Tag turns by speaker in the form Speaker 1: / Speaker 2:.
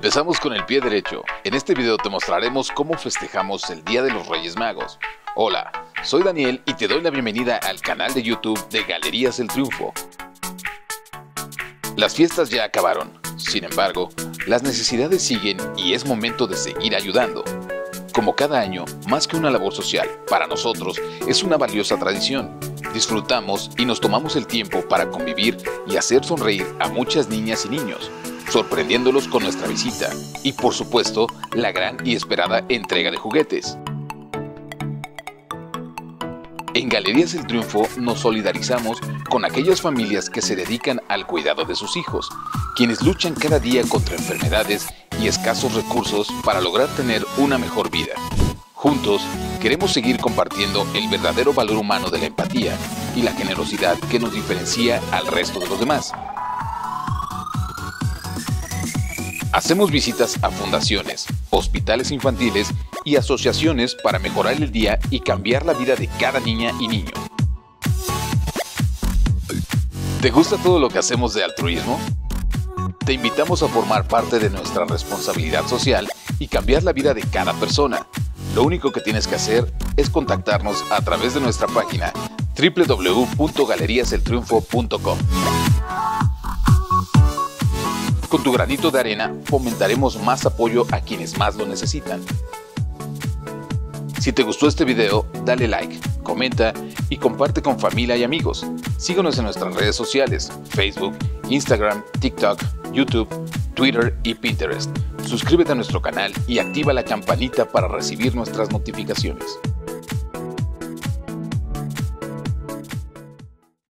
Speaker 1: Empezamos con el pie derecho. En este video te mostraremos cómo festejamos el Día de los Reyes Magos. Hola, soy Daniel y te doy la bienvenida al canal de YouTube de Galerías El Triunfo. Las fiestas ya acabaron, sin embargo, las necesidades siguen y es momento de seguir ayudando. Como cada año, más que una labor social, para nosotros es una valiosa tradición. Disfrutamos y nos tomamos el tiempo para convivir y hacer sonreír a muchas niñas y niños, sorprendiéndolos con nuestra visita y, por supuesto, la gran y esperada entrega de juguetes. En Galerías El Triunfo nos solidarizamos con aquellas familias que se dedican al cuidado de sus hijos, quienes luchan cada día contra enfermedades y escasos recursos para lograr tener una mejor vida. Juntos, queremos seguir compartiendo el verdadero valor humano de la empatía y la generosidad que nos diferencia al resto de los demás. Hacemos visitas a fundaciones, hospitales infantiles y asociaciones para mejorar el día y cambiar la vida de cada niña y niño. ¿Te gusta todo lo que hacemos de altruismo? Te invitamos a formar parte de nuestra responsabilidad social y cambiar la vida de cada persona. Lo único que tienes que hacer es contactarnos a través de nuestra página www.galeriaseltriunfo.com. Con tu granito de arena fomentaremos más apoyo a quienes más lo necesitan. Si te gustó este video, dale like, comenta y comparte con familia y amigos. Síguenos en nuestras redes sociales, Facebook, Instagram, TikTok, YouTube, Twitter y Pinterest. Suscríbete a nuestro canal y activa la campanita para recibir nuestras notificaciones.